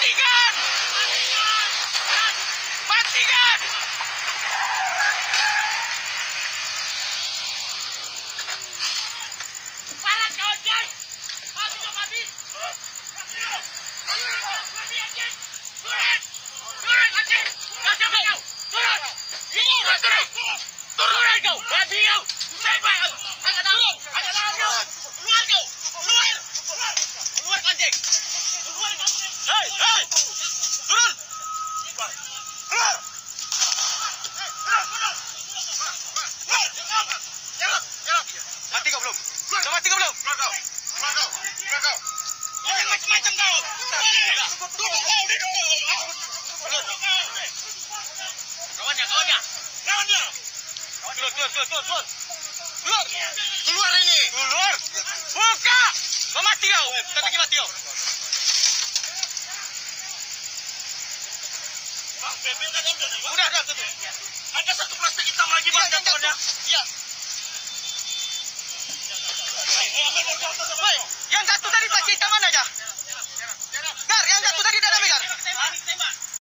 Matikan! Matikan! Parah kau, Jai! Mati kau, mati! Turun! Turun, anjing! Kau siapa kau? Turun! Turun! Turun kau! Mati kau! Siapa kau? Angkat tangan! Angkat tangan kau! Keluar kau! Keluar! Keluar, anjing! Keluar, anjing! Hei! Hei! Turun! Keluar! Mati kau belum? Dah mati kau belum? Keluar kau! Keluar kau! Keluar kau! Jangan macam-macam kau! Tunggu kau! Dia tunggu! Kawannya! Kawannya! Kawannya! Keluar! Keluar! Keluar ini! Keluar! Buka! Kau mati kau! Tak pergi mati kau! Bang, bebek dah ambil ni. Sudah, tutup. Ada satu plastik hitam lagi, Bang. Ya. Yang jatuh tadi plastik hitam mana?